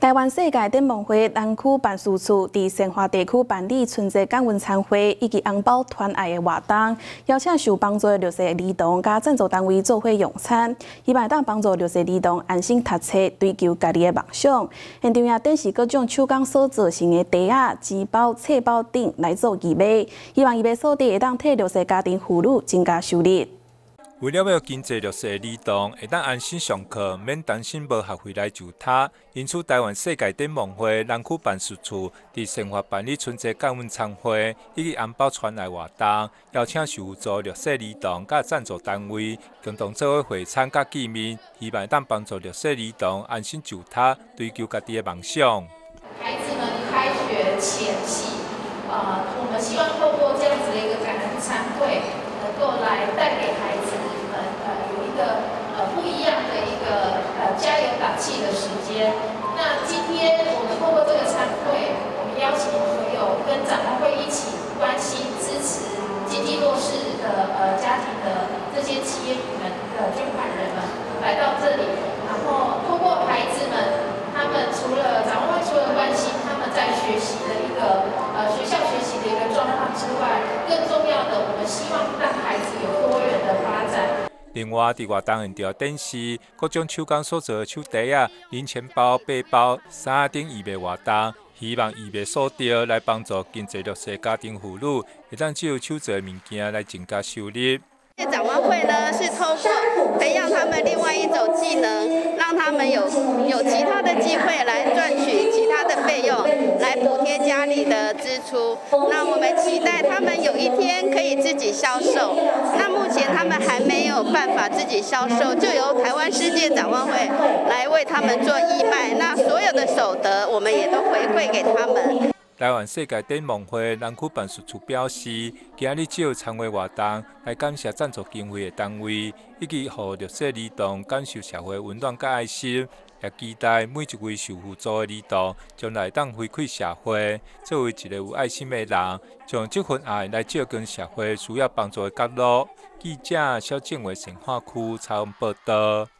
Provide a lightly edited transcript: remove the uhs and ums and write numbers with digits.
台湾世界展望会南区办事处伫成华地区办理春节感恩餐会以及红包团爱的活动，邀请受帮助的弱势儿童甲赞助单位做伙用餐，希望当帮助弱势儿童安心读册，追求家己的梦想。现场也展示各种手工所造成的茶仔、钱包、册包等来做义卖，希望义卖所得会当替弱势家庭妇女增加收入。 为了要经济弱势的儿童会当安心上课，免担心无学费来就读，因此台湾世界展望会南区办事处伫成华办理春节感恩餐会以及红包传来活动，邀请受助弱势儿童甲赞助单位共同做伙会餐甲见面，希望当帮助弱势儿童安心就读，追求家己的梦想。 孩子们开学前夕，我们希望透过这样子的一个感恩餐会，能够来带给孩子们有一个不一样的一个加油打气的时间。那今天我们透过这个餐会，我们邀请所有跟展望会一起关心、支持经济弱势的家庭的这些企业主们的捐款人们来到这里，然后透过孩子们，他们除了展望会除了关心他们在学习的一个学校学习的一个状况之外，更重要的，我们希望让孩子有多元的发展。 另外，伫活动现场展示各种手工所造的手袋啊、零钱包、背包、衫等义卖活动，希望义卖所得来帮助经济弱势家庭妇女，会当借由手做的物件来增加收入。 展望会呢，是透过培养他们另外一种技能，让他们有其他的机会来赚取其他的费用，来补贴家里的支出。那我们期待他们有一天可以自己销售。那目前他们还没有办法自己销售，就由台湾世界展望会来为他们做义卖。那所有的所得，我们也都回馈给他们。 台湾世界展望会南区办事处表示，今日借由参会活动来感谢赞助经费的单位，以及互弱势儿童感受社会温暖甲爱心，也期待每一位受扶助的儿童将来当回馈社会，作为一个有爱心的人，将这份爱来照跟社会需要帮助的角落。记者萧正伟成华区采访报道。